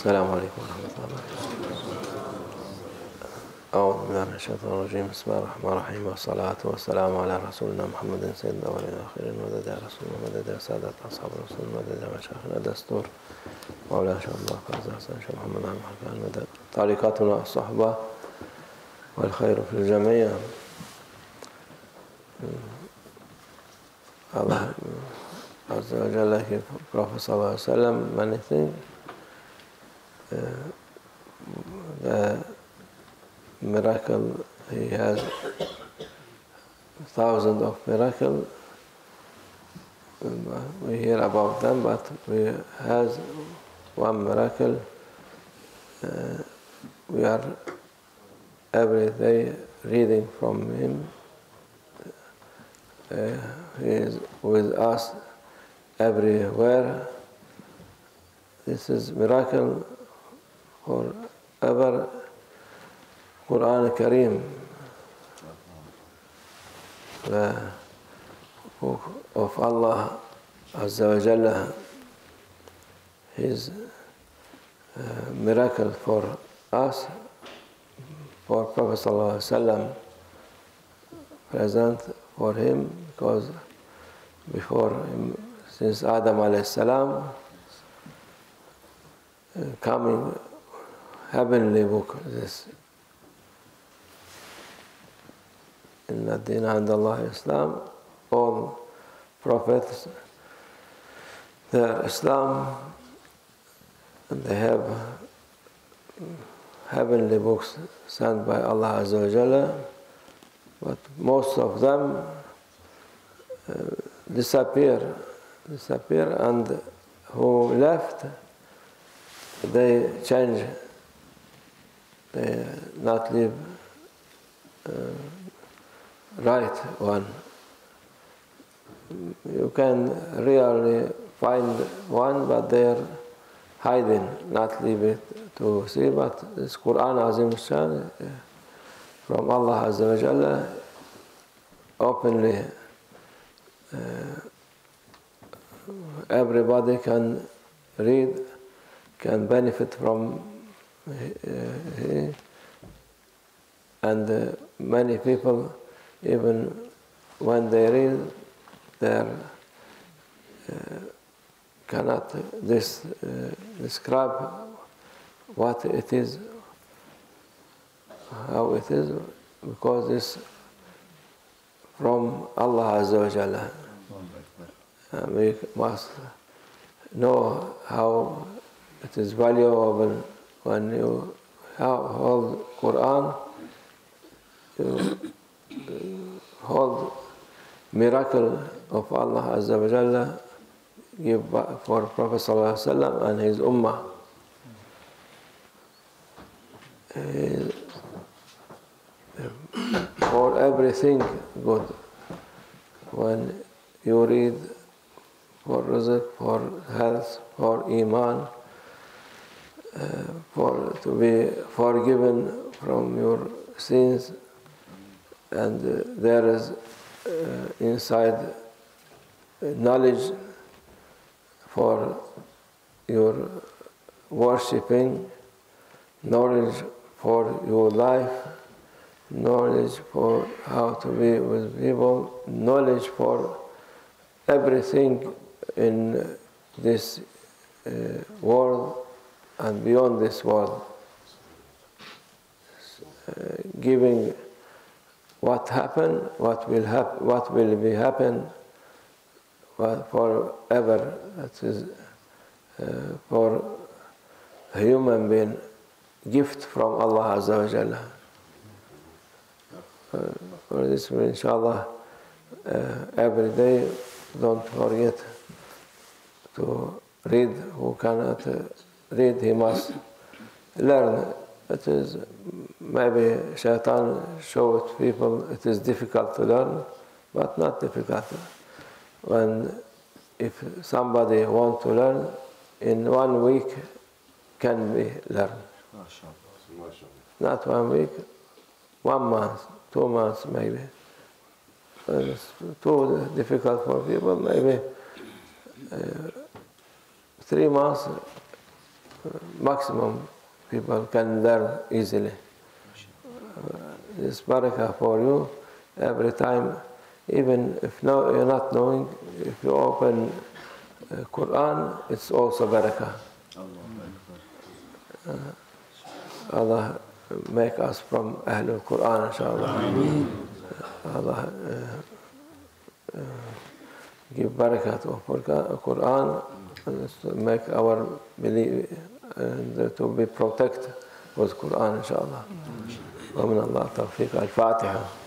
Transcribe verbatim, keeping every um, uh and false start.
السلام عليكم ورحمة الله وبركاته. أعوذ بالله من الشيطان الرجيم. بسم الله الرحمن الرحيم، والصلاة والسلام على رسولنا محمد سيد الأولين والآخرين، مدد يا رسول الله، مدد يا سادة أصحاب الرسول، مدد يا مشايخنا دستور مولانا شيخ الله فاز حسن شيخ محمد عبد المدد. طريقتنا الصحبة والخير في الجميع. Allah Azza wa Jalla gave Prophet Sallallahu Alaihi Wasallam many things. Uh, the miracle, he has thousands of miracles. We hear about them, but we has one miracle. Uh, we are every day reading from him. Uh, he is with us everywhere. This is miracle forever. Quran Kareem, the book of Allah Azza wa Jalla, His uh, miracle for us, for Prophet Sallallahu Alaihi Wasallam, present for him, because before him, since Adam alayhi salam, uh, coming heavenly book, this Inna Dina and Allah Islam, all prophets, their Islam, and they have heavenly books sent by Allah Azza wa Jalla. But most of them uh, disappear, disappear, and who left, they change, they not live uh, right one. You can really find one, but they're hiding, not leave it to see. But this Quran Azim Shan, uh, from Allah Azza wa Jalla, openly uh, everybody can read, can benefit from it, and uh, many people, even when they read, they uh, cannot this, uh, describe what it is, how it is, because it's from Allah Azza wa Jalla. Uh, we must know how it is valuable when you hold Quran, you hold miracle of Allah Azza wa Jalla give for Prophet Sallallahu Alaihi Wasallam and his Ummah. Uh, for everything good. When you read for rizq, for health, for iman, uh, for to be forgiven from your sins, and uh, there is uh, inside knowledge for your worshipping, knowledge for your life, knowledge for how to be with people, knowledge for everything in this uh, world and beyond this world. Uh, giving what happened, what will happen, what will be happen forever. That is uh, for a human being, gift from Allah Azza wa Jalla. Uh, for this, inshallah, uh, every day, don't forget to read. Who cannot uh, read, he must learn. It is maybe shaitan shows people it is difficult to learn, but not difficult. When if somebody want to learn, in one week can be learned. Not one week, one month. Two months maybe. It's too difficult for people. Maybe uh, three months maximum people can learn easily. This barakah for you every time, even if no, you're not knowing, if you open uh, Quran, it's also barakah. Uh, Allah make us from Ahlul Quran, inshallah. Allah uh, uh, give barakah to Quran, to make our belief and to be protected with Quran, inshallah. ومن الله التوفيق. الفاتحة.